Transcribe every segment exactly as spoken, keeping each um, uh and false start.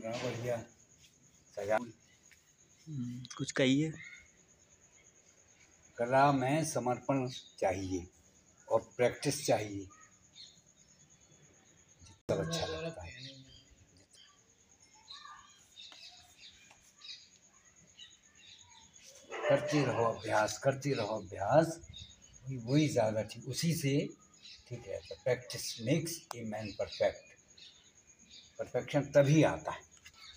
कितना बढ़िया सजा। कुछ कहिए। कला में समर्पण चाहिए और प्रैक्टिस चाहिए, सब अच्छा लगता है। करते रहो अभ्यास, करते रहो अभ्यास, वही वही ज़्यादा ठीक, उसी से ठीक है। Practice makes a man perfect. Perfection तभी आता है।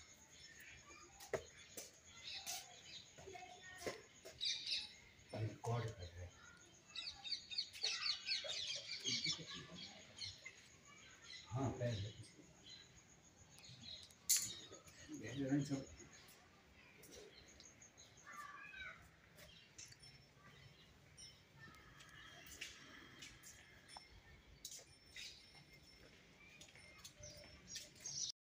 रिकॉर्ड कर रहे हैं। हाँ पहले